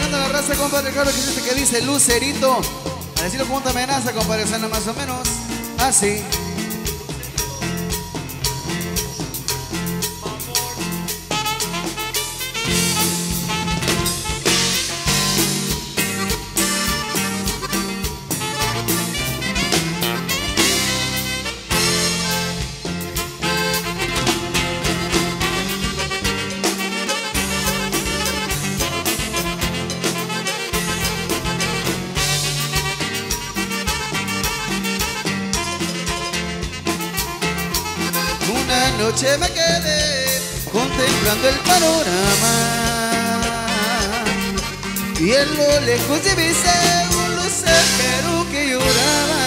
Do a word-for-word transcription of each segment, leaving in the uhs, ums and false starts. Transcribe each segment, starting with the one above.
bailando la raza, compadre. Claro que es este que dice Lucerito. A decirlo como una amenaza, compadre. Suena más o menos así. Una noche me quedé contemplando el panorama y en lo lejos divisé un lucero que lloraba,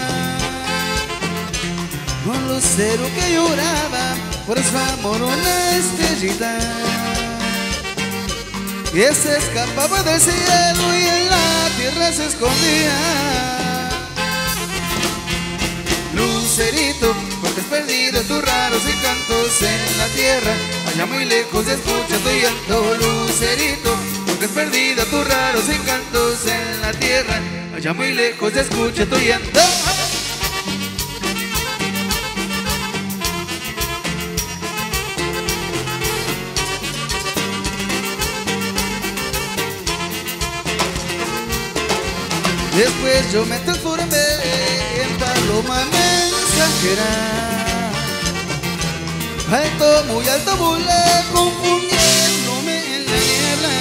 un lucero que lloraba por su amor, una estrellita que se escapaba del cielo y en la tierra se escondía. Lucerito, porque has perdido tus raros encantos en la tierra, allá muy lejos se escucha tu llanto. Lucerito, porque has perdido tus raros encantos en la tierra, allá muy lejos se escucha tu llanto. Después yo me transformé en paloma mensajera, alto, muy alto volé, confundiéndome en la niebla.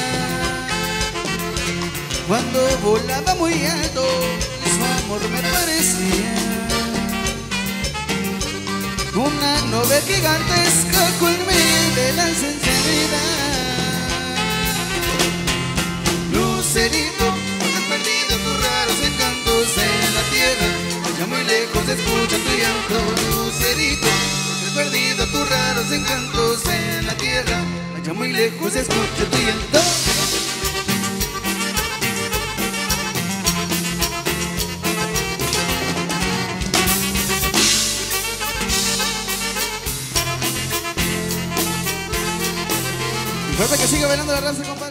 Cuando volaba muy alto, su amor me parecía una nube gigantesca con mil velas encendida. Lucerito, perdido tus raros encantos en la tierra, allá muy lejos se escucha tu llanto. Lucerito, porque has perdido tus raros encantos en la tierra, allá muy lejos se escucha tu llanto. Falta que siga bailando la raza, compadre.